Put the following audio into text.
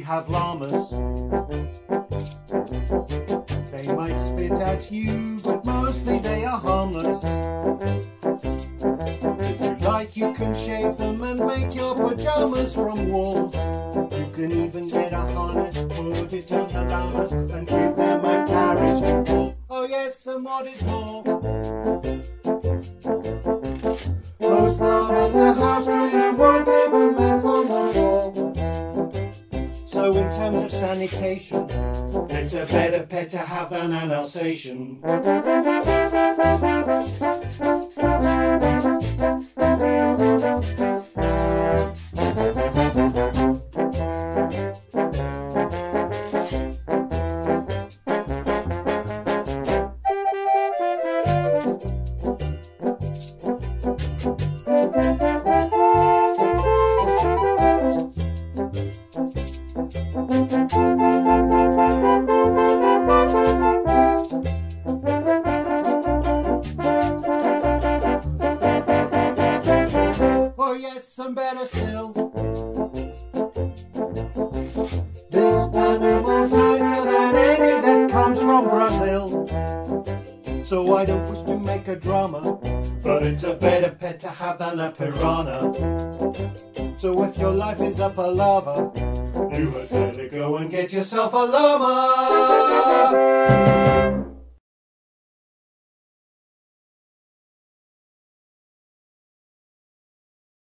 have llamas. They might spit at you, but mostly they are harmless. If you like, you can shave them and make your pajamas from wool. You can even get a harness, put it on the llamas, and give them a carriage to pull. Oh yes, and what is more, most llamas are house-trained and won't leave a mess on the floor. So in terms of sanitation, it's a better pet to have than an Alsatian. Oh yes, and better still, this animal's nicer than any that comes from Brazil. So I don't wish to make a drama, but it's a better pet to have than a piranha. So if your life is a palaver, you had better go and get yourself a llama.